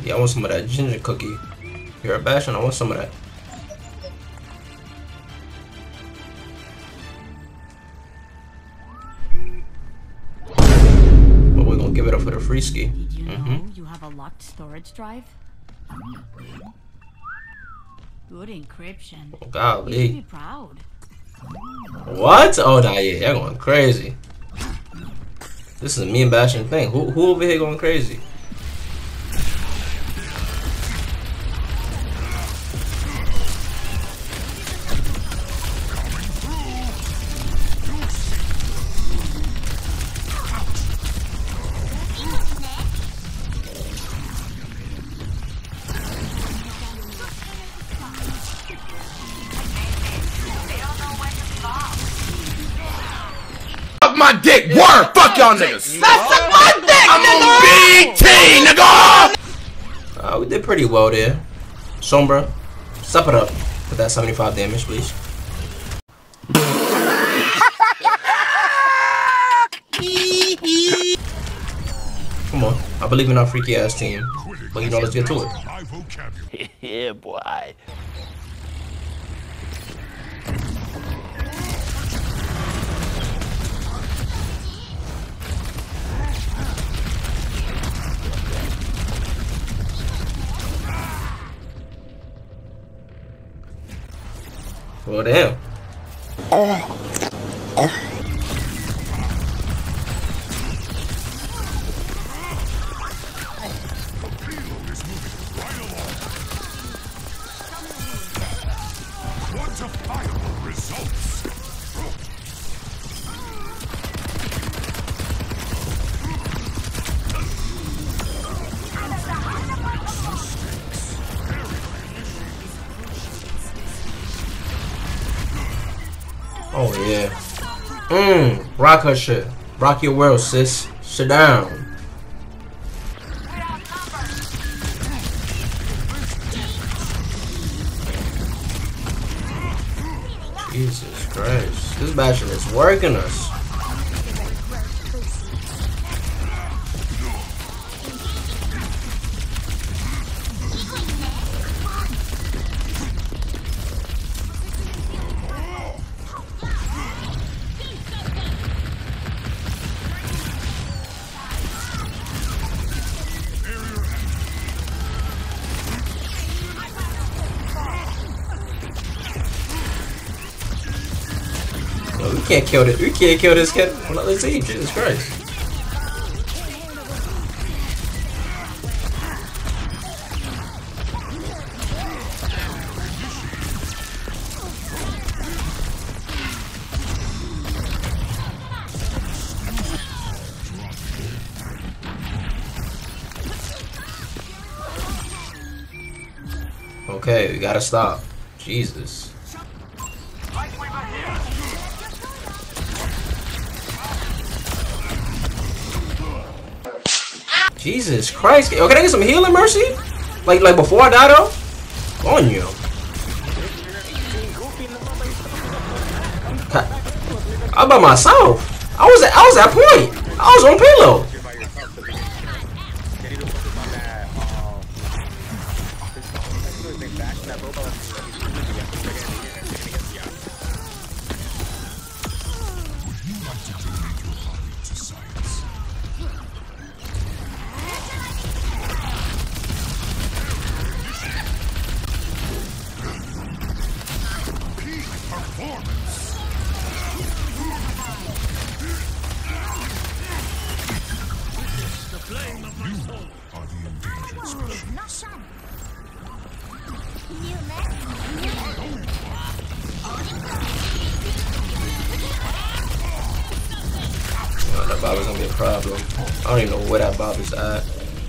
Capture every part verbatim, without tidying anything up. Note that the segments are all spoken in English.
Yeah, I want some of that ginger cookie. You're a Bastion, I want some of that. But we're gonna give it up for the free ski. Did you Mm-hmm. know you have a locked storage drive? Good encryption. Oh, You should golly. be proud. What? Oh, nah, yeah, y'all going crazy. This is a me and Bastion thing. Who, who over here going crazy? My dick, word, fuck y'all niggas. That's my dick, I'm nigga. B T, nigga. Uh, we did pretty well there. Sombra, step it up with that seventy-five damage, please. Come on, I believe in our freaky ass team, but you know, let's get to it. Yeah, boy. Well, damn. Quantifiable results. Oh yeah. Mmm. Rock her shit. Rock your world, sis. Sit down. Jesus Christ. This Bastion is working us. We can't kill it. We can't kill this kid on the other team. Jesus Christ. Okay, we gotta stop. Jesus. Jesus Christ. Oh, can I get some healing, Mercy? Like like before I die though? On you. I'm by myself. I was at I was at point. I was on payload. Oh, that Bob is gonna be a problem. I don't even know where that Bob is at.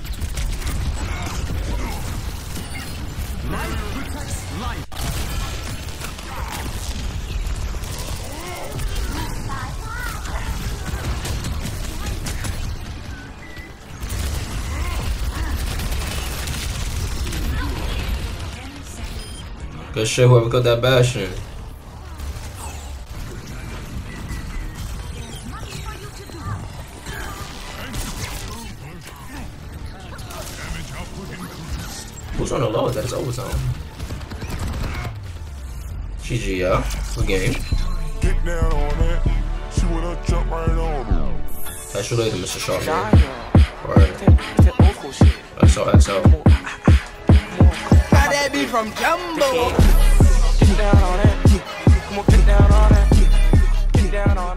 Good shit, whoever got that Bastion. Who's on the low? That's overtime. G G, yeah. Good game. Get down on it. She wanna jump right on it. That's related to Mister Sharp. Alright. X O X O. Got that beat from Jumbo. Get down on it. Come on, get down on it. Get down on it.